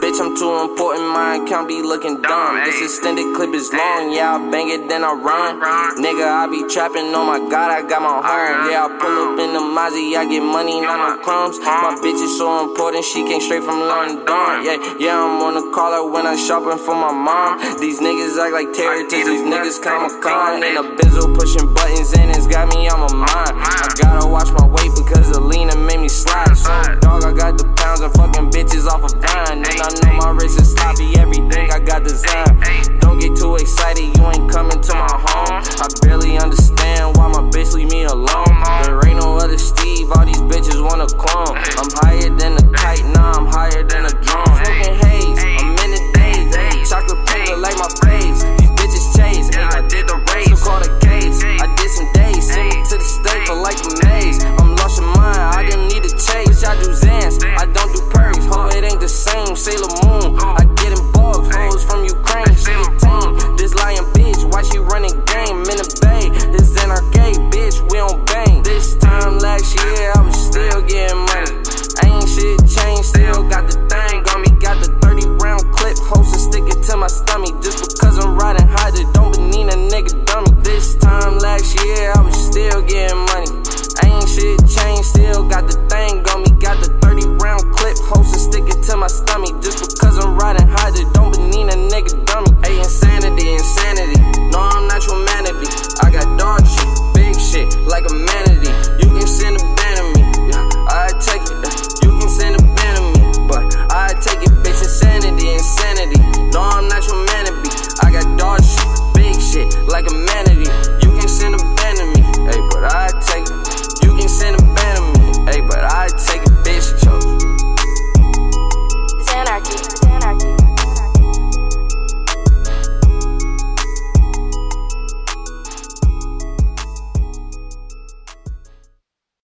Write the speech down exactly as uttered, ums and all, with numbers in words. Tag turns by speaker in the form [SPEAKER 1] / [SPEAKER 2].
[SPEAKER 1] bitch, I'm too important, my account be looking dumb. This extended clip is long, yeah, I bang it, then I run. Nigga, I be trapping, oh my god, I got my home. Yeah, I pull up in the Mozzie, I get money, not no crumbs. My bitch is so important, she came straight from London. Yeah, yeah, I'm on the caller when I'm shopping for my mom. These niggas act like terrorists, these niggas come a con. In a Benzo pushing buttons and it's got me on my mind. I gotta watch my weight because Alina made me slide. So dog, I got the pounds and fucking bitches off of Vine. And I know my wrist is sloppy, everything I got design. Don't get too excited, you ain't coming to my home. I barely understand why my bitch leave me alone. There ain't no other Steve, all these bitches wanna clone. I'm higher than a kite, nah, I'm higher than a drone. Smoking haze, I'm in the days, ay, chocolate paper like my face. These bitches chase, ay, I did the race, so call the case. I did some days, send me to the state for like a maze. I'm lost your mind, I didn't need to chase. I do Zans, I don't do perks, ho, it ain't the same. Sailor Moon, I get involved, hoes from Ukraine, she a team. This lying bitch, why she running game in the bay? This N R K, bitch, we don't bang. This time last year, I was still getting money. Ain't shit changed, still got the thing on me. Got the thirty round clip, host and stick it to my stomach. Just because I'm riding high, it don't mean a nigga dummy. This time last year, I was still getting money. Ain't shit changed, still got the thing on me. Got the thirty round clip, host and stick it to my stomach. Just because I'm riding high, it don't mean a nigga dummy. Hey, insanity, insanity. No, I'm not your humanity. I got dog shit, big shit, like a manatee. You can send a band to me, yeah, I take it. You can send a band to me, but I take it, bitch. Insanity, insanity. No, I'm not your humanity. I got dog shit, big shit, like a manatee.